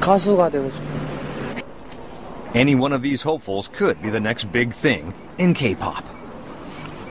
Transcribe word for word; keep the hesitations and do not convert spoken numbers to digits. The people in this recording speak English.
가수가 되고 싶어. Any one of these hopefuls could be the next big thing in K-pop.